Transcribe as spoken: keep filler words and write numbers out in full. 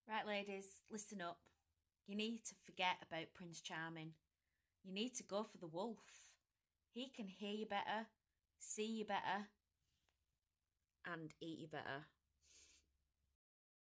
Right, ladies, listen up. You need to forget about Prince Charming. You need to go for the wolf. He can hear you better, see you better, and eat you better.